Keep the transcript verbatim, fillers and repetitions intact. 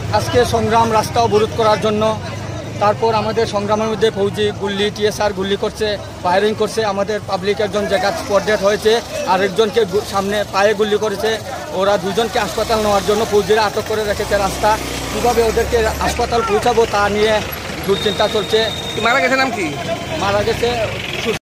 আজকে সংগ্রাম রাস্তা অবরোধ করার জন্য। তারপর আমাদের সংগ্রামের মধ্যে ফৌজি গুল্লি টিএসআর গুল্লি করছে, ফায়ারিং করছে। আমাদের পাবলিক একজন জায়গা স্পট ডেড হয়েছে, আরেকজনকে সামনে পায়ে গুল্লি করেছে। ওরা দুজনকে হাসপাতাল নেওয়ার জন্য ফৌজিরা আটক করে রেখেছে। রাস্তা কীভাবে ওদেরকে হাসপাতাল পৌঁছাবো তা নিয়ে দুশ্চিন্তা চলছে। মারা গেছে নাম কি? মারা গেছে